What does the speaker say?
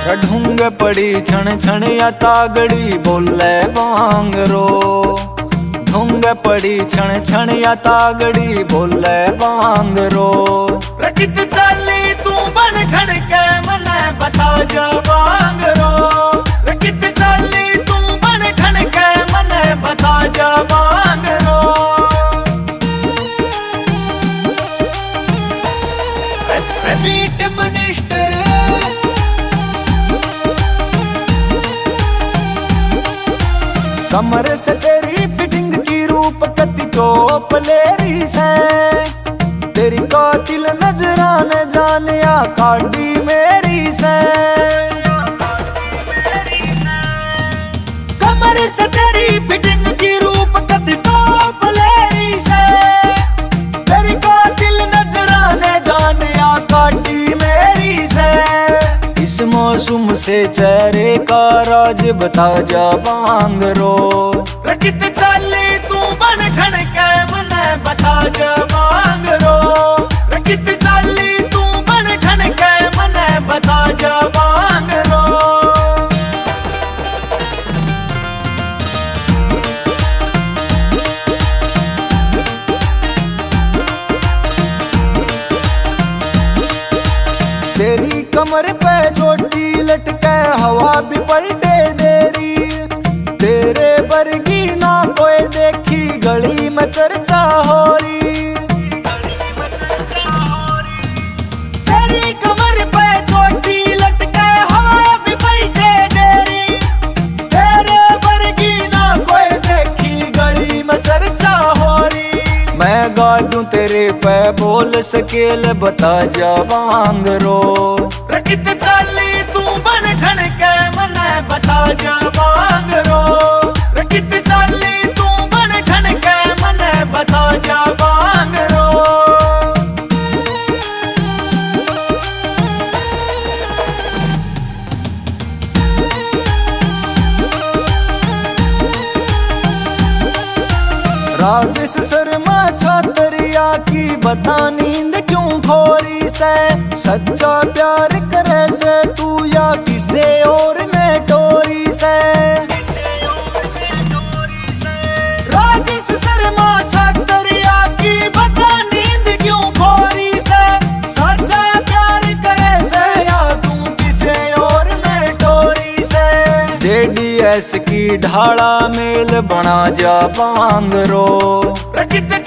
ढूंग पड़ी छण छण या तागड़ी बोले बांगरो। ढूंग पड़ी छण छण या तागड़ी बोले बांगरो। प्रकित चाली तू बन खड़ के मने बता जा बांगरो। प्रकित चाली तू बन खड़ के मने बता जा बांगरो। बीट मिनिस्टर कमर से तेरी फिटिंग की रूप कति टोप लेरी से। तेरी कातिल नजराने जानिया काटी मेरी से। कमर से तेरी फिटिंग की रूप कति टोप लेरी से। तेरी कातिल नजराने जानिया काटी मेरी से। इस मौसम से चेहरे का राज बता जा बांगरो। प्रकित चाली तू बन खड़ के मने बता जा बांगरो। प्रकित चाली तू बन खड़ के मने बता जा बांगरो। तेरी कमर पे चोटी लटके हवा भी पलटे देरी। तेरे बरगी ना कोई देखी गली में चर्चा हो रही। तेरी कमर पे चोटी लटके हवा भी पलटे देरी। तेरे बरगी ना कोई देखी गली में चर्चा हो रही। मैं गा दूं तेरे पे बोल सकेल बता जा बांगरो। प्रकित चाली तू बन खड़ के मने बता जा बांगरो। प्रकित चाली तू बन खड़ के मने बता जा बांगरो। राजेश शर्मा छात्रिया की बता नींद क्यों खोरी से। सच्चा प्यार करे से तू या किसे और ने टोरी से। राजेश शर्मा छात्रिया की बता नींद क्यों खोरी से। सच्चा प्यार करे से या तू किसे और ने टोरी से। JDS की ढाला मेल बना जा बांगरो। प्रकित